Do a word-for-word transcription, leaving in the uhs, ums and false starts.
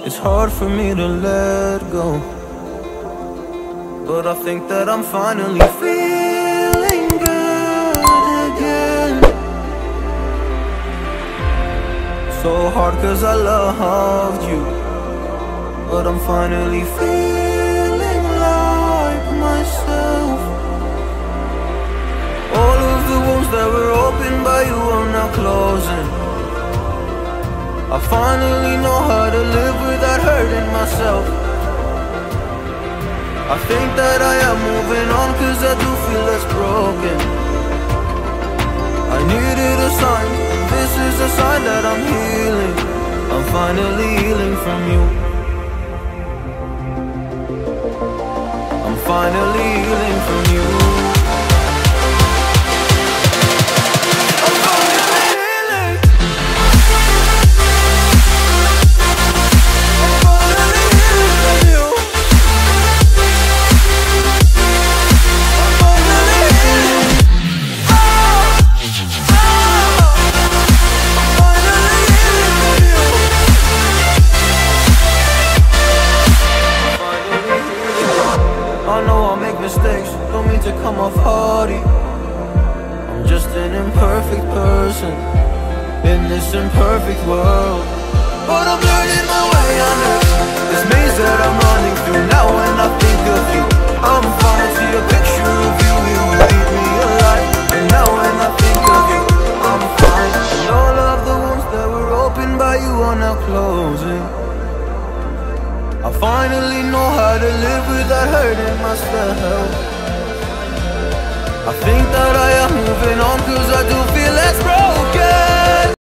It's hard for me to let go, but I think that I'm finally feeling good again. So hard cause I loved you, but I'm finally feeling like myself. All of the wounds that were opened by you are now closing. I finally know how to live without hurting myself. I think that I am moving on cause I do feel less broken. I needed a sign, this is a sign that I'm healing. I'm finally healing from you. I'm finally healing from you. Mistakes, don't mean to come off hardy. I'm just an imperfect person in this imperfect world, but I'm learning my way under this maze that I'm running through. Now when I think of you, I'm falling to a picture of you. You leave me alive, and now when I think of you, I'm fine. And all of the wounds that were opened by you are now closing. I finally know how to live without hurting myself. I think that I am moving on cause I do